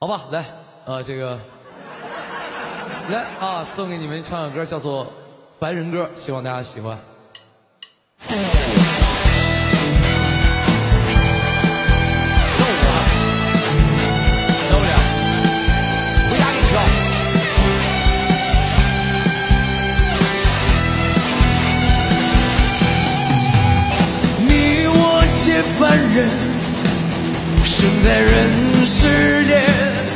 好吧，来，这个，来啊，送给你们唱首歌，叫做《凡人歌》，希望大家喜欢。受不了，回家给你跳。你我皆凡人，生在人世间。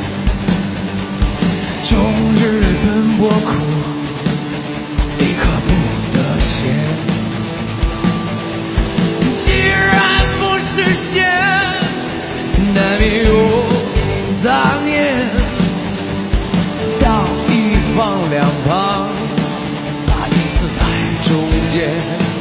终日奔波苦，一刻不得闲。既然不实现，难免有杂念。道一放两旁，把彼此摆中间。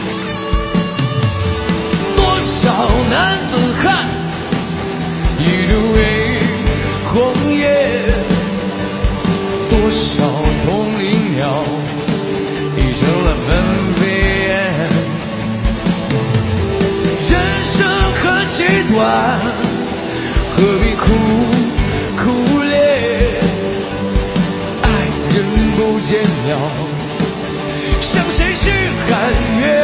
多少男子汉，一路为红颜。 多少同林鸟，已成了纷飞燕。人生何其短，何必苦苦恋？爱人不见了，向谁去喊冤？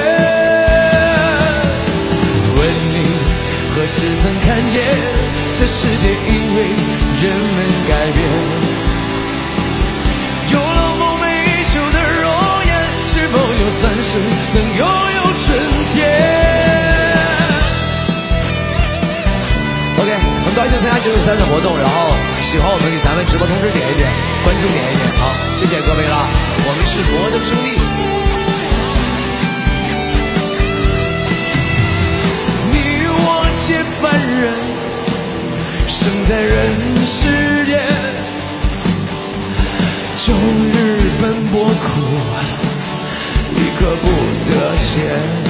问你何时曾看见，这世界因为人们改变？ 有30能拥有春天。OK， 很高兴参加993的活动，然后喜欢我们给咱们直播同时点一点，关注点一点，好，谢谢各位了，我们是摩登兄弟。你我皆凡人，生在人世间，终日奔波苦。 一刻不得闲。